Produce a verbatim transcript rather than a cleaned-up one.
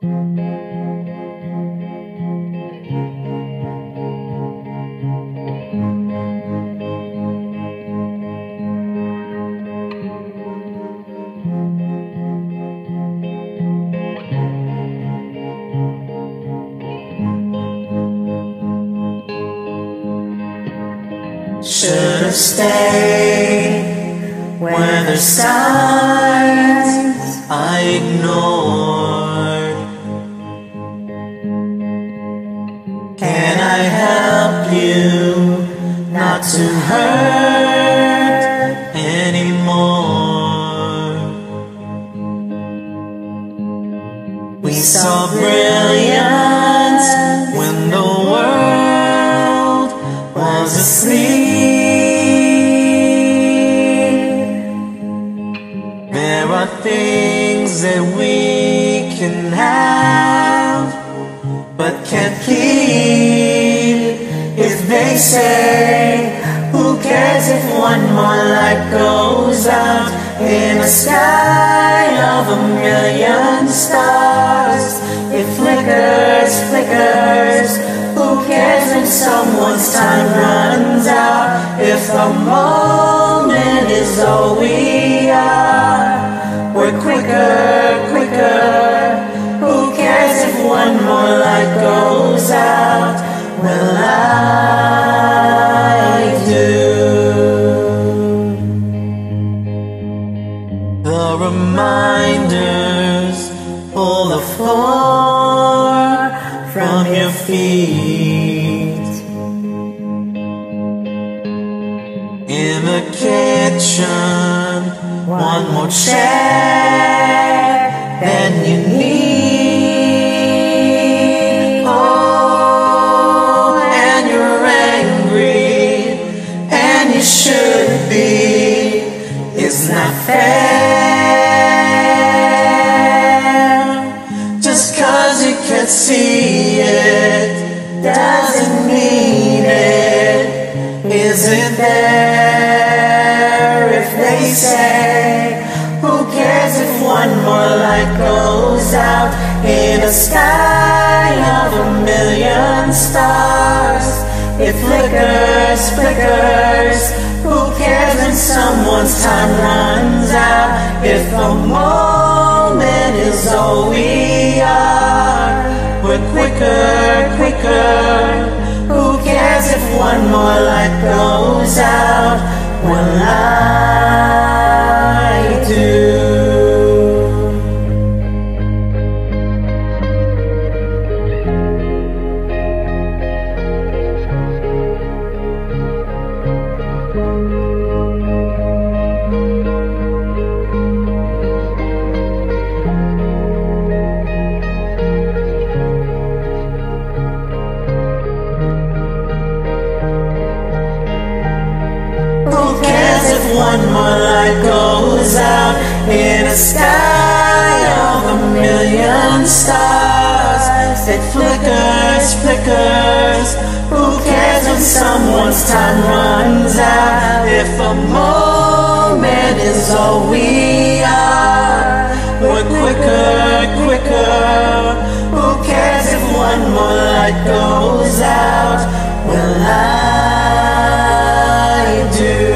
Should've stayed where the signs I ignored. Can I help you not to hurt anymore? We saw brilliance when the world was asleep. There are things that we can have but can't keep. If they say, who cares if one more light goes out in a sky of a million stars? It flickers, flickers. Who cares when someone's time runs out? If the moment is all we are, we're quicker, quicker. Who cares if one more light goes out? Well, I do. The reminders pull the floor from your feet. In the kitchen, one more chair than you need. Oh, and you're angry, and you should be. It's not fair. Just cause you can't see it doesn't mean it isn't there. If they say, who cares if one more light goes out in a sky of a million stars? It flickers, flickers. Who cares when someone's time runs out? If the moment is all we are, we're quicker, quicker. Who cares if one more light goes out? Well, I do. One more light goes out in a sky of a million stars. It flickers, flickers. Who cares when someone's time runs out? If a moment is all we are, we're quicker, quicker. Who cares if one more light goes out? Well, I do.